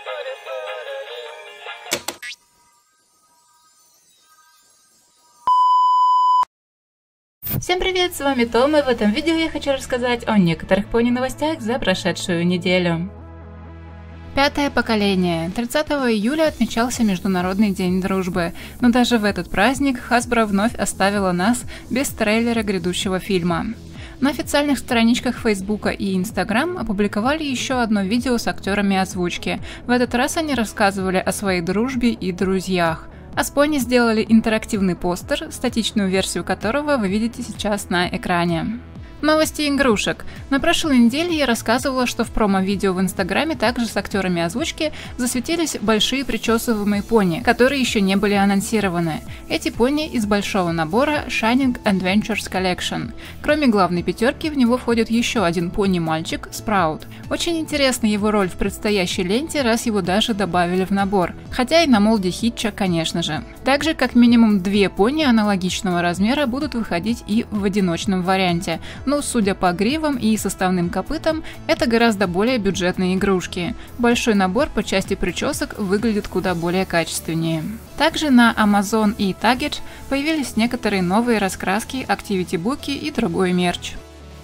Всем привет, с вами Том, и в этом видео я хочу рассказать о некоторых пони-новостях за прошедшую неделю. Пятое поколение. 30 июля отмечался Международный день дружбы, но даже в этот праздник Hasbro вновь оставила нас без трейлера грядущего фильма. На официальных страничках Фейсбука и Инстаграм опубликовали еще одно видео с актерами озвучки. В этот раз они рассказывали о своей дружбе и друзьях. А с пони сделали интерактивный постер, статичную версию которого вы видите сейчас на экране. Новости игрушек. На прошлой неделе я рассказывала, что в промо-видео в Инстаграме также с актерами озвучки засветились большие причесываемые пони, которые еще не были анонсированы. Эти пони из большого набора Shining Adventures Collection. Кроме главной пятерки, в него входит еще один пони-мальчик Спраут. Очень интересна его роль в предстоящей ленте, раз его даже добавили в набор. Хотя и на молде Хитча, конечно же. Также как минимум 2 пони аналогичного размера будут выходить и в одиночном варианте. Но, судя по гривам и составным копытам, это гораздо более бюджетные игрушки. Большой набор по части причесок выглядит куда более качественнее. Также на Amazon и Target появились некоторые новые раскраски, активити-буки и другой мерч.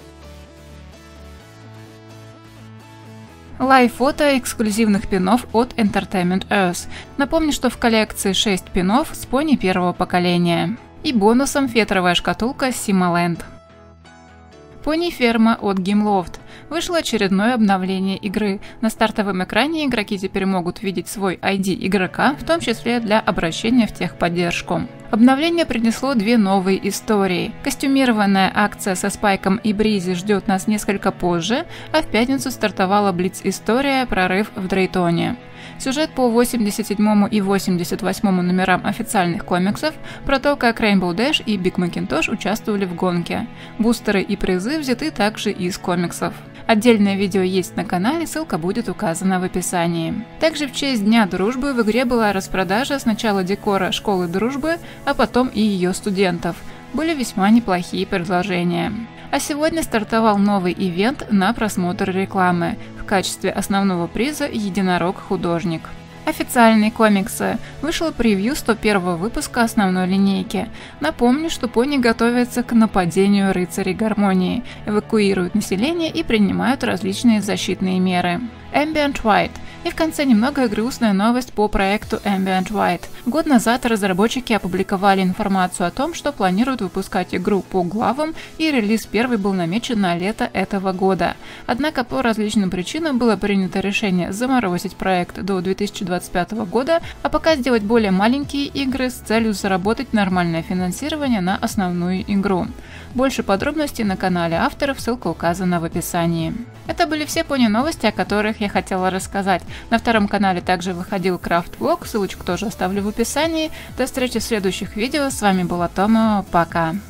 Лайв-фото эксклюзивных пинов от Entertainment Earth. Напомню, что в коллекции 6 пинов с пони первого поколения. И бонусом фетровая шкатулка Simaland. Пони-ферма от Gameloft. Вышло очередное обновление игры. На стартовом экране игроки теперь могут видеть свой ID игрока, в том числе для обращения в техподдержку. Обновление принесло 2 новые истории. Костюмированная акция со Спайком и Бризи ждет нас несколько позже, а в пятницу стартовала Блиц-история «Прорыв в Дрейтоне». Сюжет по 87 и 88 номерам официальных комиксов про то, как Rainbow Dash и Биг Макинтош участвовали в гонке. Бустеры и призы взяты также из комиксов. Отдельное видео есть на канале, ссылка будет указана в описании. Также в честь Дня дружбы в игре была распродажа сначала декора Школы дружбы, а потом и ее студентов. Были весьма неплохие предложения. А сегодня стартовал новый ивент на просмотр рекламы. В качестве основного приза единорог-художник. Официальные комиксы. Вышел превью 101 выпуска основной линейки. Напомню, что пони готовятся к нападению рыцарей гармонии, эвакуируют население и принимают различные защитные меры. Ambient White. И в конце немного грустная новость по проекту Ambient White. Год назад разработчики опубликовали информацию о том, что планируют выпускать игру по главам, и релиз первый был намечен на лето этого года. Однако по различным причинам было принято решение заморозить проект до 2025 года, а пока сделать более маленькие игры с целью заработать нормальное финансирование на основную игру. Больше подробностей на канале авторов, ссылка указана в описании. Это были все пони-новости, о которых я хотела рассказать. На втором канале также выходил крафт-влог, ссылочку тоже оставлю в описании. До встречи в следующих видео, с вами была Тома, пока!